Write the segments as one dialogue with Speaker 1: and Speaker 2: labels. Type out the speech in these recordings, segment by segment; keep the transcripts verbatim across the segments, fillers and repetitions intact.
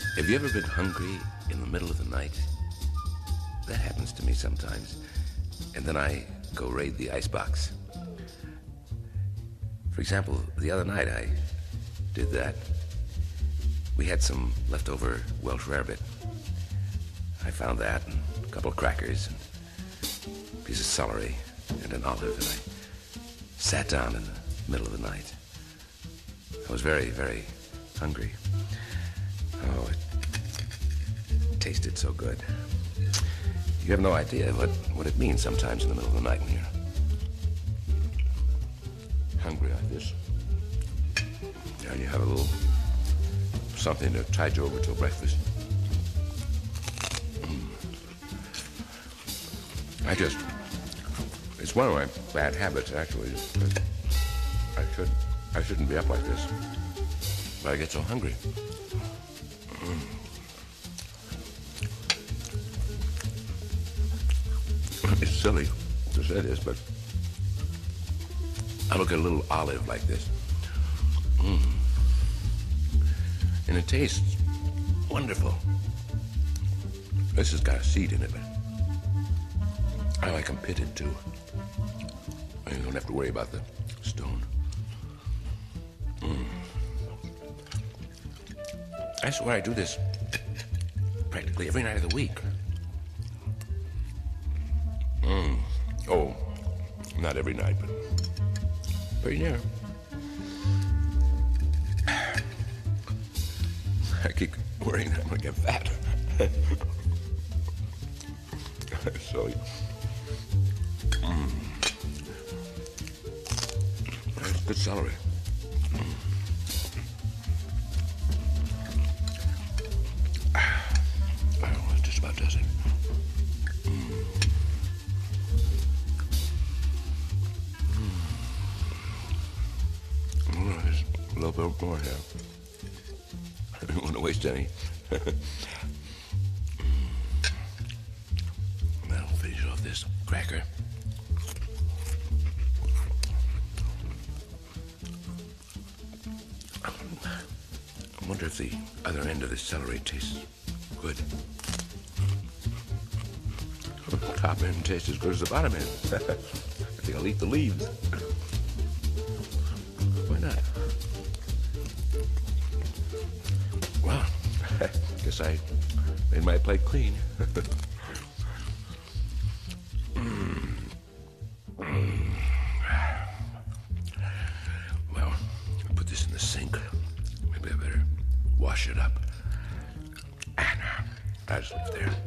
Speaker 1: Have you ever been hungry in the middle of the night? That happens to me sometimes. And then I go raid the icebox. For example, the other night I did that. We had some leftover Welsh rarebit. I found that and a couple of crackers and a piece of celery and an olive, and I sat down in the middle of the night. I was very, very hungry. Oh, it tasted so good. You have no idea what, what it means sometimes in the middle of the night when you're hungry like this. And you have a little something to tide you over till breakfast. Mm. I just, it's one of my bad habits, actually. I should, I shouldn't be up like this, but I get so hungry. Mm. It's silly to say this, but I look at a little olive like this. Mm. And it tastes wonderful. This has got a seed in it, but I like them pitted too. And you don't have to worry about the stone. Mm. I swear I do this practically every night of the week. Mm. Oh, not every night, but pretty near. I keep worrying that I'm gonna get fat. So, mm. That's good celery. Mm. Oh, that just about does it. Mm. Oh, there's a little bit more here. I don't want to waste any. That'll finish off this cracker. I wonder if the other end of the celery tastes good. The top end tastes as good as the bottom end. I think I'll eat the leaves. Why not? Well, I guess I made my plate clean. mm. Mm. Well, I'll put this in the sink. Maybe I better wash it up. And uh, I'll just leave it there.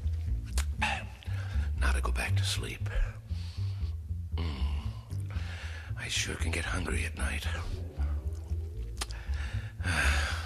Speaker 1: Now to go back to sleep. Mm. I sure can get hungry at night.